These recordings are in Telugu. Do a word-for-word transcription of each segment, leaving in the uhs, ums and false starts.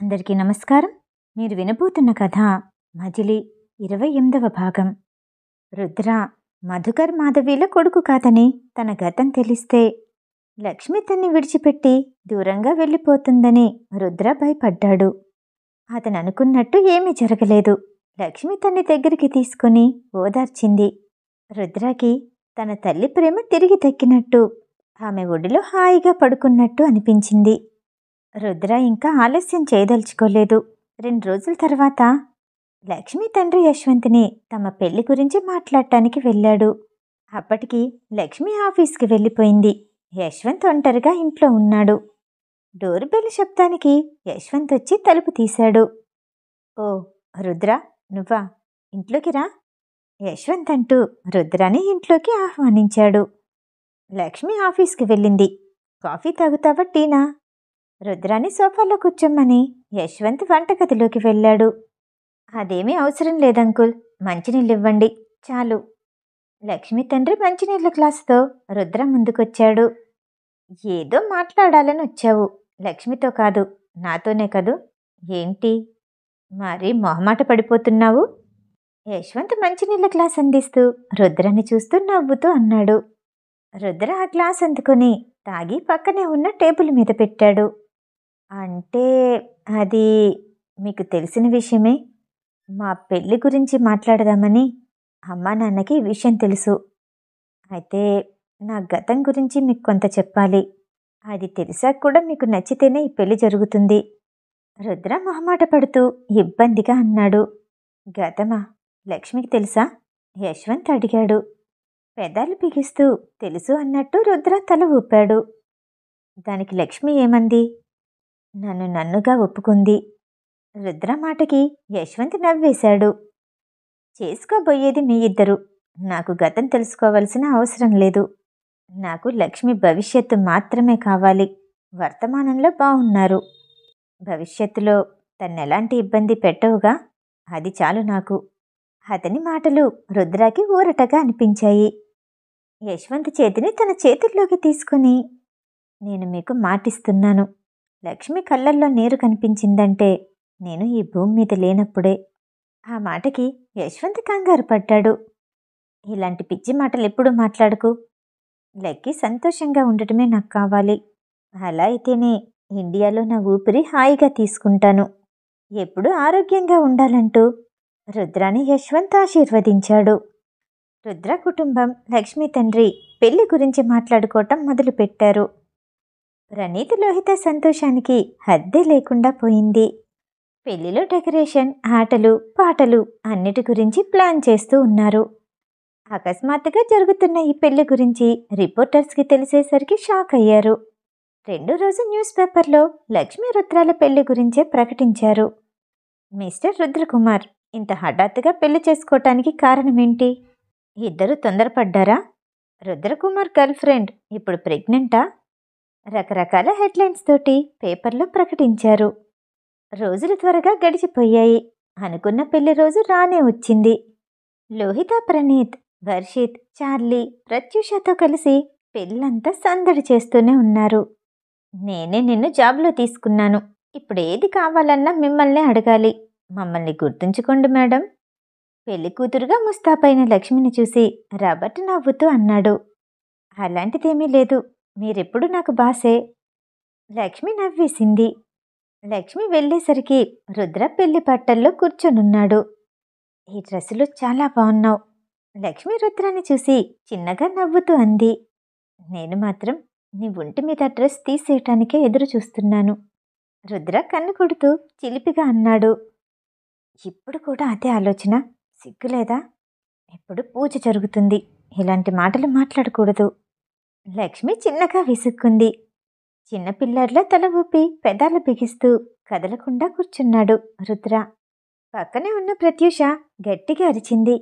అందరికీ నమస్కారం. మీరు వినబోతున్న కథ మజిలీ ఇరవై ఎనిమిదవ భాగం. రుద్ర మధుకర్ మాధవీల కొడుకు కాదని తన గతం తెలిస్తే లక్ష్మి తన్ని విడిచిపెట్టి దూరంగా వెళ్ళిపోతుందని రుద్ర భయపడ్డాడు. అతను అనుకున్నట్టు ఏమీ జరగలేదు. లక్ష్మి తన్ని దగ్గరికి తీసుకుని ఓదార్చింది. రుద్రకి తన తల్లి ప్రేమ తిరిగి దక్కినట్టు, ఆమె ఒడిలో హాయిగా పడుకున్నట్టు అనిపించింది. రుద్ర ఇంకా ఆలస్యం చేయదలుచుకోలేదు. రెండు రోజుల తర్వాత లక్ష్మి తండ్రి యశ్వంత్ని తమ పెళ్లి గురించి మాట్లాడటానికి వెళ్ళాడు. అప్పటికి లక్ష్మి ఆఫీస్కి వెళ్ళిపోయింది. యశ్వంత్ ఒంటరిగా ఇంట్లో ఉన్నాడు. డోర్ బెల్ శబ్దానికి యశ్వంత్ వచ్చి తలుపు తీశాడు. ఓ రుద్ర, నువ్వా? ఇంట్లోకి రా, యశ్వంత్ అంటూ రుద్రాని ఇంట్లోకి ఆహ్వానించాడు. లక్ష్మి ఆఫీస్కి వెళ్ళింది. కాఫీ తాగుతావా, టీనా? రుద్రాని సోఫాలో కూర్చోమ్మని యశ్వంత్ వంటగదిలోకి వెళ్ళాడు. అదేమీ అవసరం లేదంకుల్, మంచినీళ్ళు ఇవ్వండి చాలు. లక్ష్మి తండ్రి మంచినీళ్ళ గ్లాసుతో రుద్ర ముందుకొచ్చాడు. ఏదో మాట్లాడాలని వచ్చావు, లక్ష్మితో కాదు, నాతోనే కదూ. ఏంటి మరి మొహమాట పడిపోతున్నావు? యశ్వంత్ మంచినీళ్ళ గ్లాస్ అందిస్తూ రుద్రని చూస్తూ నవ్వుతూ అన్నాడు. రుద్ర ఆ గ్లాస్ అందుకొని తాగి పక్కనే ఉన్న టేబుల్ మీద పెట్టాడు. అంటే అది మీకు తెలిసిన విషయమే. మా పెళ్ళి గురించి మాట్లాడదామని అమ్మా నాన్నకి ఈ విషయం తెలుసు. అయితే నా గతం గురించి మీకు కొంత చెప్పాలి. అది తెలిసాక కూడా మీకు నచ్చితేనే ఈ పెళ్లి జరుగుతుంది. రుద్ర మొహమాట పడుతూ ఇబ్బందిగా అన్నాడు. గతమా? లక్ష్మికి తెలుసా? యశ్వంత్ అడిగాడు. పెదాలు బిగిస్తూ తెలుసు అన్నట్టు రుద్ర తల ఊపాడు. దానికి లక్ష్మి ఏమంది? నన్ను నన్నుగా ఒప్పుకుంది. రుద్ర మాటకి యశ్వంత్ నవ్వేశాడు. చేసుకోబోయేది మీ ఇద్దరు. నాకు గతం తెలుసుకోవాల్సిన అవసరం లేదు. నాకు లక్ష్మి భవిష్యత్తు మాత్రమే కావాలి. వర్తమానంలో బాగున్నారు. భవిష్యత్తులో తన్నెలాంటి ఇబ్బంది పెట్టవుగా, అది చాలు నాకు. అతని మాటలు రుద్రాకి ఊరటగా అనిపించాయి. యశ్వంత్ చేతిని తన చేతుల్లోకి తీసుకుని, నేను మీకు మాటిస్తున్నాను, లక్ష్మి కళ్ళల్లో నీరు కనిపించిందంటే నేను ఈ భూమి మీద లేనప్పుడే. ఆ మాటకి యశ్వంత్ కంగారు పడ్డాడు. ఇలాంటి పిచ్చి మాటలు ఎప్పుడు మాట్లాడకు. లక్కి సంతోషంగా ఉండటమే నాకు కావాలి. అలా అయితేనే ఇండియాలో నా ఊపిరి హాయిగా తీసుకుంటాను. ఎప్పుడూ ఆరోగ్యంగా ఉండాలంటూ రుద్రాని యశ్వంత్ ఆశీర్వదించాడు. రుద్ర కుటుంబం లక్ష్మి తండ్రి పెళ్లి గురించి మాట్లాడుకోవటం మొదలుపెట్టారు. ప్రణీత్ లోహిత సంతోషానికి హద్దే లేకుండా పోయింది. పెళ్లిలో డెకరేషన్, ఆటలు, పాటలు అన్నిటి గురించి ప్లాన్ చేస్తూ ఉన్నారు. అకస్మాత్తుగా జరుగుతున్న ఈ పెళ్లి గురించి రిపోర్టర్స్కి తెలిసేసరికి షాక్ అయ్యారు. రెండో రోజు న్యూస్ పేపర్లో లక్ష్మి రుద్రాల పెళ్లి గురించే ప్రకటించారు. మిస్టర్ రుద్రకుమార్, ఇంత హఠాత్తుగా పెళ్లి చేసుకోవటానికి కారణమేంటి? ఇద్దరు తొందరపడ్డారా? రుద్రకుమార్ గర్ల్ ఫ్రెండ్ ఇప్పుడు ప్రెగ్నెంటా? రకరకాల హెడ్లైన్స్ తోటి పేపర్లో ప్రకటించారు. రోజులు త్వరగా గడిచిపోయాయి. అనుకున్న పెళ్లి రోజు రానే వచ్చింది. లోహిత, ప్రణీత్, వర్షిత్, చార్లీ, ప్రత్యూషతో కలిసి పెళ్ళంతా సందడి చేస్తూనే ఉన్నారు. నేనే నిన్ను జాబ్లో తీసుకున్నాను. ఇప్పుడు ఏది కావాలన్నా మిమ్మల్నే అడగాలి. మమ్మల్ని గుర్తుంచుకోండి మేడం. పెళ్లి కూతురుగా ముస్తాబైన లక్ష్మిని చూసి రాబర్ట్ నవ్వుతూ అన్నాడు. అలాంటిదేమీ లేదు, మీరెప్పుడు నాకు బాసే. లక్ష్మి నవ్వేసింది. లక్ష్మి వెళ్ళేసరికి రుద్ర పెళ్లి పట్టల్లో కూర్చొనున్నాడు. ఈ డ్రెస్సులో చాలా బాగున్నావు. లక్ష్మి రుద్రాన్ని చూసి చిన్నగా నవ్వుతూ అంది. నేను మాత్రం నీ ఒంటి మీద డ్రెస్ తీసేయటానికే ఎదురు చూస్తున్నాను. రుద్ర కన్ను కొడుతూ చిలిపిగా అన్నాడు. ఇప్పుడు కూడా అదే ఆలోచన? సిగ్గులేదా? ఇప్పుడు పూజ జరుగుతుంది, ఇలాంటి మాటలు మాట్లాడకూడదు. లక్ష్మి చిన్నగా విసుక్కుంది. చిన్నపిల్లాడిలా తల ఊపి పెదాలు బిగిస్తూ కదలకుండా కూర్చున్నాడు రుద్ర. పక్కనే ఉన్న ప్రత్యూష గట్టిగా అరిచింది.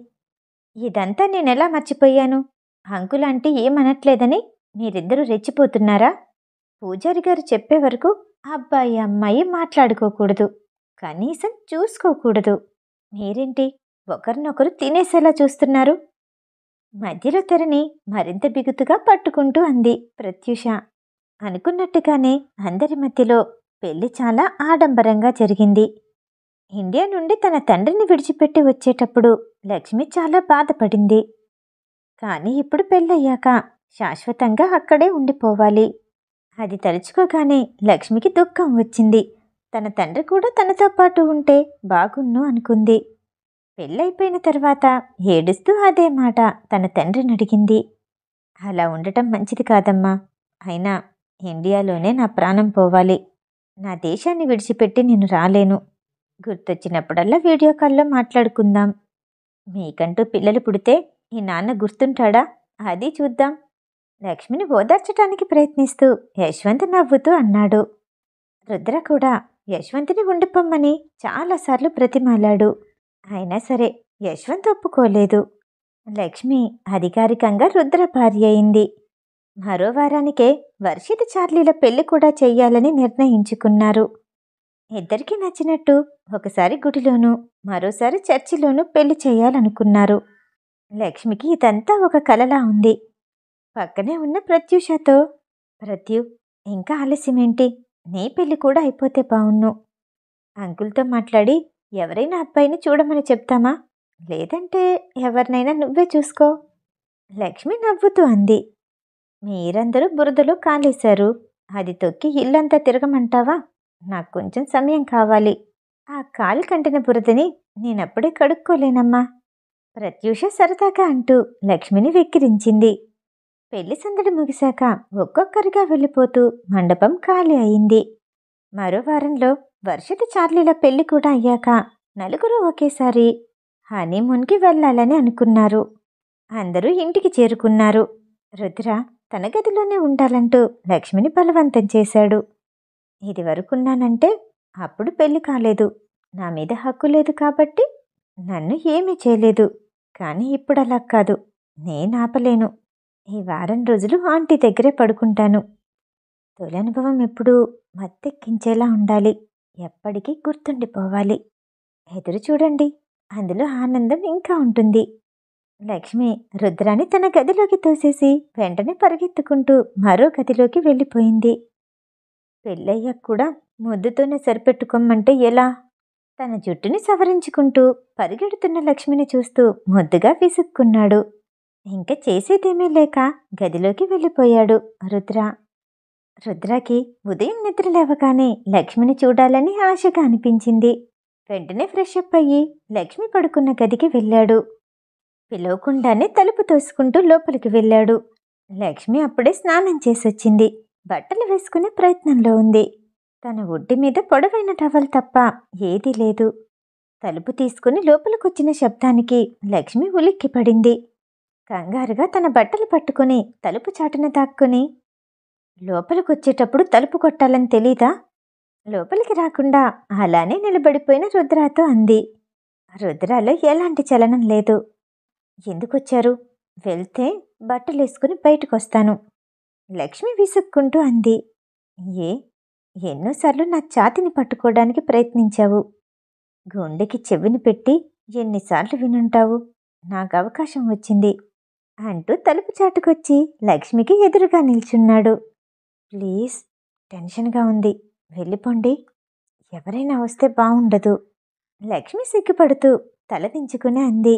ఇదంతా నేనెలా మర్చిపోయాను? అంకులాంటి ఏమనట్లేదని మీరిద్దరూ రెచ్చిపోతున్నారా? పూజారి గారు చెప్పే వరకు అబ్బాయి అమ్మాయి మాట్లాడుకోకూడదు, కనీసం చూసుకోకూడదు. మీరేంటి ఒకరినొకరు తినేసేలా చూస్తున్నారు? మధ్యలో తెరని మరింత బిగుతుగా పట్టుకుంటూ అంది ప్రత్యూష. అనుకున్నట్టుగానే అందరి మధ్యలో పెళ్లి చాలా ఆడంబరంగా జరిగింది. ఇండియా నుండి తన తండ్రిని విడిచిపెట్టి వచ్చేటప్పుడు లక్ష్మి చాలా బాధపడింది. కానీ ఇప్పుడు పెళ్ళయ్యాక శాశ్వతంగా అక్కడే ఉండిపోవాలి. అది తలుచుకోగానే లక్ష్మికి దుఃఖం వచ్చింది. తన తండ్రి కూడా తనతో పాటు ఉంటే బాగున్ను అనుకుంది. పెళ్ళైపోయిన తర్వాత ఏడుస్తూ అదే మాట తన తండ్రిని అడిగింది. అలా ఉండటం మంచిది కాదమ్మా. అయినా ఇండియాలోనే నా ప్రాణం పోవాలి. నా దేశాన్ని విడిచిపెట్టి నేను రాలేను. గుర్తొచ్చినప్పుడల్లా వీడియో కాల్లో మాట్లాడుకుందాం. మీకంటూ పిల్లలు పుడితే ఈ నాన్న గుర్తుంటాడా? అది చూద్దాం. లక్ష్మిని ఓదార్చటానికి ప్రయత్నిస్తూ యశ్వంత్ నవ్వుతూ అన్నాడు. రుద్ర కూడా యశ్వంత్ని ఉండిపోమ్మని చాలాసార్లు బ్రతిమాలాడు. అయినా సరే యశ్వంత్ ఒప్పుకోలేదు. లక్ష్మి అధికారికంగా రుద్ర భార్య అయింది. మరో వారానికే వర్షిత్ చార్లీల పెళ్లి కూడా చెయ్యాలని నిర్ణయించుకున్నారు. ఇద్దరికీ నచ్చినట్టు ఒకసారి గుడిలోనూ మరోసారి చర్చిలోనూ పెళ్లి చేయాలనుకున్నారు. లక్ష్మికి ఇదంతా ఒక కలలా ఉంది. పక్కనే ఉన్న ప్రత్యూషతో, ప్రత్యు, ఇంకా ఆలస్యమేంటి? నీ పెళ్లి కూడా అయిపోతే బావున్ను. అంకుల్తో మాట్లాడి ఎవరైనా అబ్బాయిని చూడమని చెప్తామా? లేదంటే ఎవరినైనా నువ్వే చూసుకో. లక్ష్మి నవ్వుతూ అంది. మీరందరూ బురదలో కాలేశారు. అది తొక్కి ఇల్లంతా తిరగమంటావా? నాకు కొంచెం సమయం కావాలి. ఆ కాలు కంటిన బురదని నేనప్పుడే కడుక్కోలేనమ్మా. ప్రత్యూష సరదాగా అంటూ లక్ష్మిని వెక్కిరించింది. పెళ్లి సందడి ముగిశాక ఒక్కొక్కరిగా వెళ్ళిపోతూ మండపం ఖాళీ అయింది. మరో వారంలో వర్షిత్ చార్లీల పెళ్లి కూడా అయ్యాక నలుగురు ఒకేసారి హనీమూన్కి వెళ్ళాలని అనుకున్నారు. అందరూ ఇంటికి చేరుకున్నారు. రుద్ర తన గదిలోనే ఉండాలంటూ లక్ష్మిని బలవంతం చేశాడు. ఇది వరకున్నానంటే అప్పుడు పెళ్లి కాలేదు. నా మీద హక్కు లేదు కాబట్టి నన్ను ఏమీ చేయలేదు. కానీ ఇప్పుడు అలా కాదు. నేను ఆపలేను. ఈ వారం రోజులు ఆంటీ దగ్గరే పడుకుంటాను. తొలి అనుభవం ఎప్పుడూ మత్తెక్కించేలా ఉండాలి. ఎప్పటికీ గుర్తుండిపోవాలి. ఎదురు చూడండి, అందులో ఆనందం ఇంకా ఉంటుంది. లక్ష్మి రుద్రాని తన గదిలోకి తోసేసి వెంటనే పరిగెత్తుకుంటూ మరో గదిలోకి వెళ్ళిపోయింది. పెళ్ళయ్యాక కూడా ముద్దుతోనే సరిపెట్టుకోమంటే ఎలా? తన జుట్టుని సవరించుకుంటూ పరిగెడుతున్న లక్ష్మిని చూస్తూ ముద్దుగా విసుక్కున్నాడు. ఇంక చేసేదేమీ లేక గదిలోకి వెళ్ళిపోయాడు రుద్ర. రుద్రకి ఉదయం నిద్ర లేవగానే లక్ష్మిని చూడాలని ఆశగా అనిపించింది. వెంటనే ఫ్రెష్ అప్ అయ్యి లక్ష్మి పడుకున్న గదికి వెళ్ళాడు. పిలవకుండానే తలుపు తోసుకుంటూ లోపలికి వెళ్ళాడు. లక్ష్మి అప్పుడే స్నానం చేసొచ్చింది. బట్టలు వేసుకునే ప్రయత్నంలో ఉంది. తన ఒడ్డు మీద పొడవైన టవల్ తప్ప ఏదీ లేదు. తలుపు తీసుకుని లోపలికొచ్చిన శబ్దానికి లక్ష్మి ఉలిక్కిపడింది. కంగారుగా తన బట్టలు పట్టుకుని తలుపు చాటున దాక్కుని, లోపలికొచ్చేటప్పుడు తలుపు కొట్టాలని తెలీదా? లోపలికి రాకుండా అలానే నిలబడిపోయిన రుద్రాతో అంది. రుద్రాలో ఎలాంటి చలనం లేదు. ఎందుకొచ్చారు? వెళ్తే బట్టలేసుకుని బయటకొస్తాను. లక్ష్మి విసుక్కుంటూ అంది. ఏ ఎన్నోసార్లు నా ఛాతిని పట్టుకోవడానికి ప్రయత్నించావు. గుండెకి చెవిని పెట్టి ఎన్నిసార్లు వినుంటావు. నాకు అవకాశం వచ్చింది అంటూ తలుపు చాటుకొచ్చి లక్ష్మికి ఎదురుగా నిల్చున్నాడు. ప్లీజ్, టెన్షన్గా ఉంది, వెళ్ళిపోండి. ఎవరైనా వస్తే బాగుండదు. లక్ష్మి సిగ్గుపడుతూ తలదించుకుని అంది.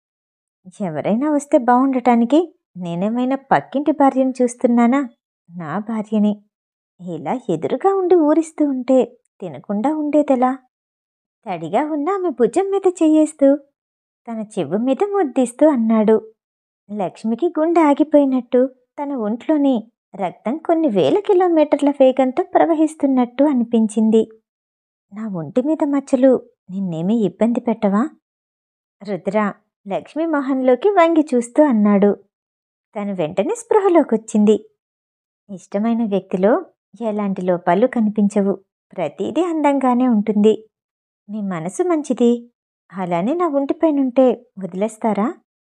ఎవరైనా వస్తే బాగుండటానికి నేనేమైనా పక్కింటి భార్యను చూస్తున్నానా? నా భార్యని. ఇలా ఎదురుగా ఉండి ఊరిస్తూ ఉంటే తినకుండా ఉండేదెలా? తడిగా ఉన్న ఆమె భుజం మీద చెయ్యేస్తూ తన చెవు మీద ముద్దిస్తూ అన్నాడు. లక్ష్మికి గుండె ఆగిపోయినట్టు, తన ఒంట్లోని రక్తం కొన్ని వేల కిలోమీటర్ల వేగంతో ప్రవహిస్తున్నట్టు అనిపించింది. నా ఒంటి మీద మచ్చలు నిన్నేమీ ఇబ్బంది పెట్టవా? రుద్ర లక్ష్మి మొహంలోకి వంగి చూస్తూ అన్నాడు. తను వెంటనే స్పృహలోకొచ్చింది. ఇష్టమైన వ్యక్తిలో ఎలాంటి లోపాలు కనిపించవు. ప్రతిదీ అందంగానే ఉంటుంది. మీ మనసు మంచిది. అలానే నా ఒంటిపైనుంటే వదిలేస్తారా?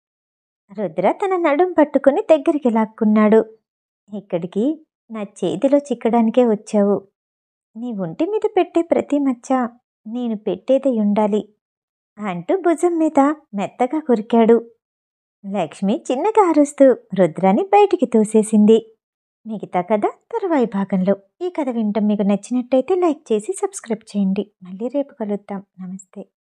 రుద్ర తన నడుం పట్టుకుని దగ్గరికి లాక్కున్నాడు. ఇక్కడికి నా చేతిలో చిక్కడానికే వచ్చావు. నీ ఒంటి మీద పెట్టే ప్రతి మచ్చ నేను పెట్టేదై ఉండాలి అంటూ భుజం మీద మెత్తగా కొరికాడు. లక్ష్మి చిన్నగా అరుస్తూ రుద్రాని బయటికి తోసేసింది. మిగతా కథ తర్వాయి భాగంలో. ఈ కథ వినటం మీకు నచ్చినట్టయితే లైక్ చేసి సబ్స్క్రైబ్ చేయండి. మళ్ళీ రేపు కలుద్దాం. నమస్తే.